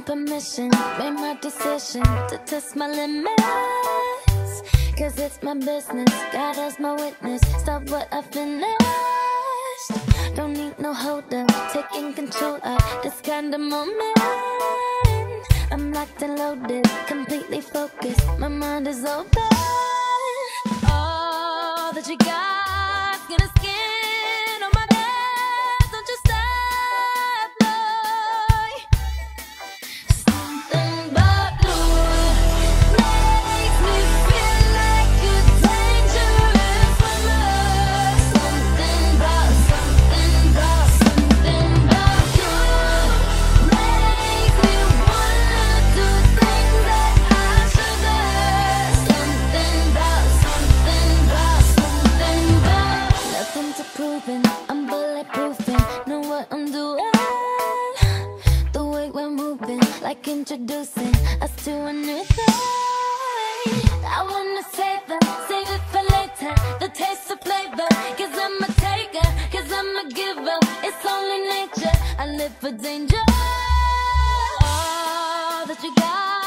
permission, made my decision to test my limits. Cause it's my business, God as my witness. Stop what I finished. Don't need no hold up, taking control of this kind of moment. I'm locked and loaded, completely focused, my mind is open. All that you got, skin to skin on my dance. Don't you stop, boy. Something about you makes me feel like a dangerous woman. Something about you makes me wanna do things that I shouldn't. Something about nothing to proving. I'm bulletproofing, know what I'm doing. The way we're moving, like introducing us to a new thing. I wanna save it for later. The taste of flavor, cause I'm a taker, cause I'm a giver. It's only nature, I live for danger. All that you got.